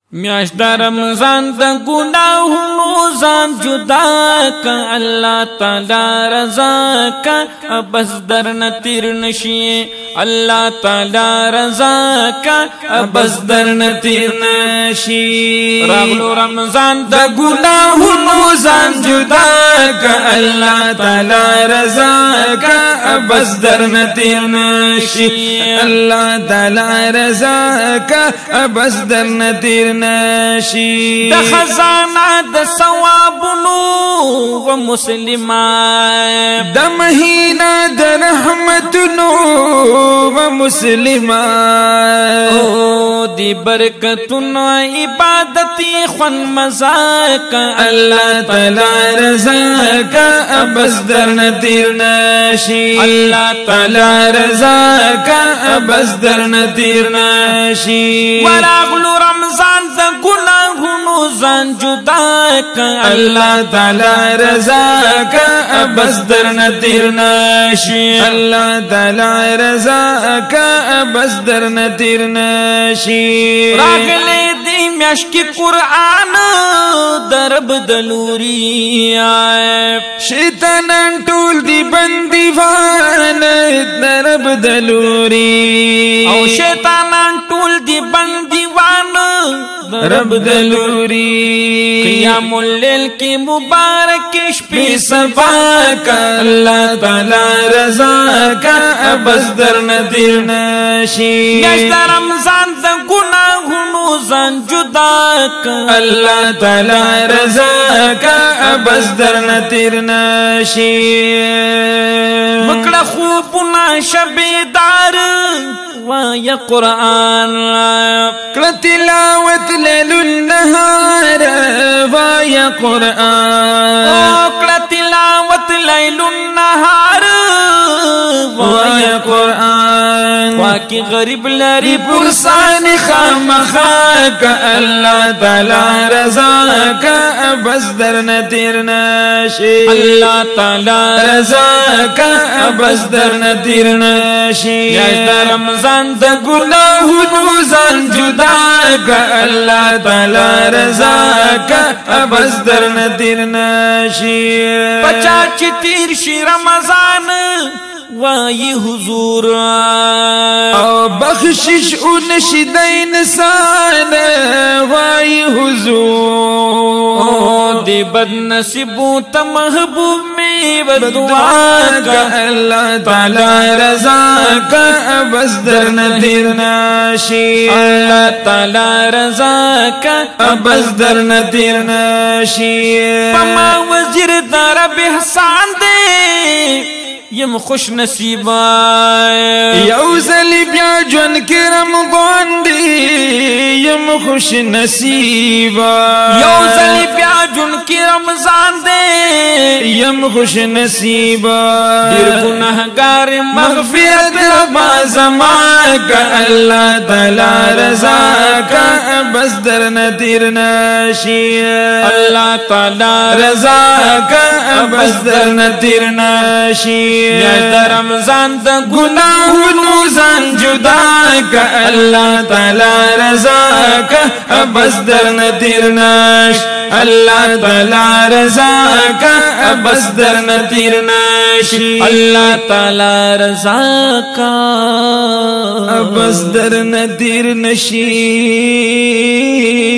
میاشت د رمضان د گناہونو ځان جدا کا الله تعالی رضا کا بس درن تیر نشي الله تعالی رضا کا بس درن تیر نشي راغلو رمضان د گناہونو ځان جدا کا الله تعالی رضا کا بس درن تیر نشي الله تعالی رضا کا بس درن تیر نشي د خزانه د ثوابونو و مسلمان د مهینه د رحمتونو و مسلمان او دی برکتونو عبادت خون مزاک الله تعالی رضا کا بس درن تیر نشي الله تعالی رضا کا بس درن تیر نشي وراغلو رمضان د گناہونو ځان جدا کا الله تعالی رضا کا بس درن تیر نشي الله تعالی رضا کا بس درن تیر نشي راغله دی میاش کی قرآن درب دلوري شیطانان ټول دی بندیوان درب دلوري او شیطانان ټول دی بندیوان رب دلوری قیام اللیل کی مبارک شپی صفا کا اللہ تعالی رضا کا بس درن تیر نشی میاشت رمضان د گناہونو ځان جدا کا اللہ تعالی رضا کا بس درن تیر نشی مکڑا خوبنا شبیدار ویا قرآن کړه تلاوت لیل النهار ویا قرآن کړه تلاوت لیل النهار ویا قرآن واقعي غریب لري پرسان خامخا کا الله تعالی رضا کا بس درن تیر نشي الله تعالی رضا کا بس درن تیر نشي یا رمضان د گناہونو ځان جدا کا الله تعالی رضا کا بس درن تیر نشي پچا چې تیر شي رمضان وای حضور او بخشش نشي د انسان وای حضور دی بد نصیب ته محبوب می بدعا کا الله تعالی رضا کا بس درن تیر نشي الله تعالی رضا کا بس درن تیر نشي پما وزیر در به احسان دے یم خوش نصیبا یو زلی بیا جون کرم باندې یم خوش نصیبا یو زلی بیا جون کرم رمضان دے یم خوش نصیبا دیر گناہگار مغفرت ربا زمان کا اللہ تعالی رضا کا بس درن تیر نشی اللہ تعالی رضا کا بس درن تیر نشی یا رمضان دا گناہونو ځان جدا کا اللہ تعالی رضا کا بس درن تیر نش اللہ تعالی رضا کا بس درن تیر نش اللہ تعالی رضا کا بس درن تیر نشی